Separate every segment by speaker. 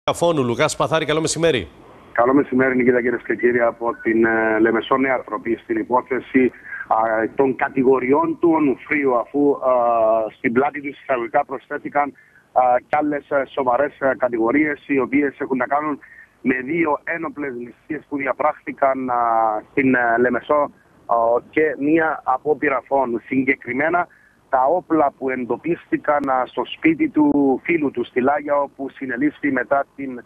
Speaker 1: Φόνου. Λουκά Σπαθάρη, καλό μεσημέρι.
Speaker 2: Καλό μεσημέρι, Νικήτα, κυρίες και κύριοι, από την Λεμεσό Νέα Τροπή στην υπόθεση των κατηγοριών του Ονουφρίου, αφού στην πλάτη του εισαγωγικά προσθέθηκαν κι άλλες σοβαρές κατηγορίες, οι οποίες έχουν να κάνουν με δύο ένοπλες ληστείες που διαπράχθηκαν στην Λεμεσό και μία απόπειρα φόνου. Συγκεκριμένα, τα όπλα που εντοπίστηκαν στο σπίτι του φίλου του στη Λάγια, όπου συνελήφθη μετά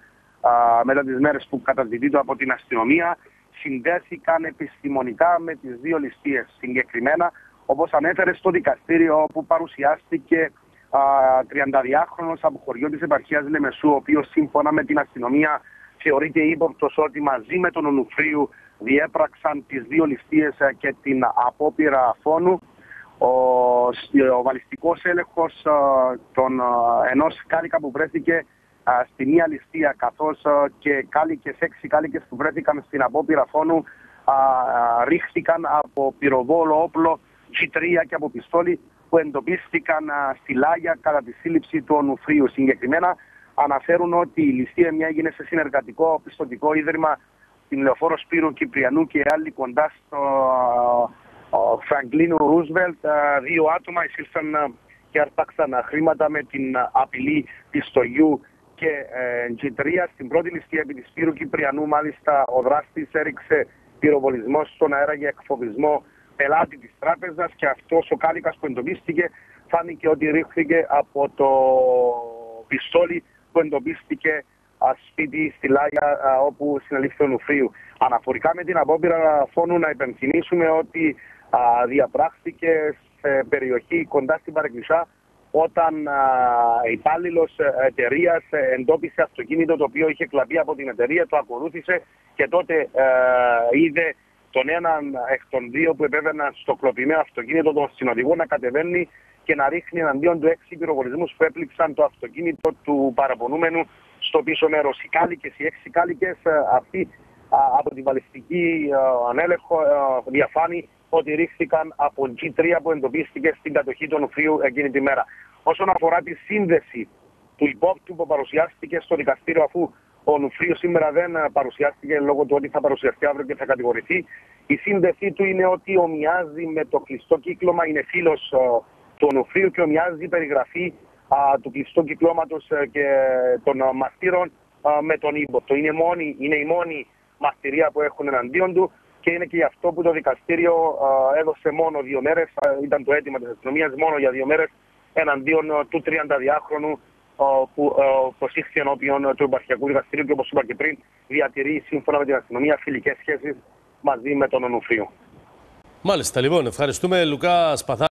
Speaker 2: τις μέρες που καταζητείται από την αστυνομία, συνδέθηκαν επιστημονικά με τις δύο ληστείες. Συγκεκριμένα, όπως ανέφερε στο δικαστήριο, όπου παρουσιάστηκε 32χρονος από χωριό της επαρχίας Λεμεσού, ο οποίος σύμφωνα με την αστυνομία θεωρείται ύποπτος ότι μαζί με τον Ονουφρίου διέπραξαν τις δύο ληστείες και την απόπειρα φόνου. Ο βαλιστικός έλεγχος ενός κάλικα που βρέθηκε στη μία ληστεία, καθώς και κάλικες, 6 κάλικες που βρέθηκαν στην απόπειρα φόνου, ρίχθηκαν από πυροβόλο όπλο G3 και από πιστόλι που εντοπίστηκαν στη Λάγια κατά τη σύλληψη του Ονουφρίου. Συγκεκριμένα αναφέρουν ότι η ληστεία μια έγινε σε συνεργατικό πιστωτικό ίδρυμα στην Λεωφόρο Σπύρου Κυπριανού και άλλοι κοντά στο Φραγκλίνου Ρούσβελτ. Δύο άτομα εισήλθαν και αρπάξαν χρήματα με την απειλή πιστογιού και G3. Στην πρώτη ληστεία επί της Σπύρου Κυπριανού, μάλιστα, ο δράστης έριξε πυροβολισμό στον αέρα για εκφοβισμό πελάτη της τράπεζας, και αυτός ο κάλικας που εντοπίστηκε φάνηκε ότι ρίχθηκε από το πιστόλι που εντοπίστηκε σπίτι στη Λάγια, όπου συνελήφθη ο Ονουφρίου. Αναφορικά με την απόπειρα φόνου, να υπενθυμίσουμε ότι διαπράχθηκε σε περιοχή κοντά στην Παρεκκλησιά, όταν υπάλληλος εταιρείας εντόπισε αυτοκίνητο το οποίο είχε κλαπεί από την εταιρεία, το ακολούθησε και τότε είδε τον έναν εκ των δύο που επέβαιναν στο κλοπημένο αυτοκίνητο, τον συνοδηγό, να κατεβαίνει και να ρίχνει εναντίον του 6 πυροβολισμούς που έπληξαν το αυτοκίνητο του παραπονούμενου στο πίσω μέρος. Οι 6 κάλικες αυτοί από την βαλιστική ανέλεγχο διαφάνει ότι ρίχθηκαν από G3 που εντοπίστηκε στην κατοχή του Ονουφρίου εκείνη τη μέρα. Όσον αφορά τη σύνδεση του υπόπτου που παρουσιάστηκε στο δικαστήριο, αφού ο Ονουφρίου σήμερα δεν παρουσιάστηκε λόγω του ότι θα παρουσιαστεί αύριο και θα κατηγορηθεί, η σύνδεσή του είναι ότι ομοιάζει με το κλειστό κύκλωμα, είναι φίλος του Ονουφρίου και ομοιάζει η περιγραφή του κλειστού κυκλώματος και των μαστήρων με τον ύποπτο. Είναι η μόνη μαστηρία που έχουν εναντίον του, και είναι και γι' αυτό που το δικαστήριο έδωσε μόνο 2 μέρες, ήταν το αίτημα της αστυνομίας, μόνο για 2 μέρες εναντίον του 32χρονου που προσήχθη ενώπιον του επαρχιακού δικαστηρίου, και όπως είπα και πριν, διατηρεί σύμφωνα με την αστυνομία φιλικές σχέσεις μαζί με τον Ονουφρίου.
Speaker 1: Μάλιστα, λοιπόν, ευχαριστούμε, Λουκά Σπαθάρη.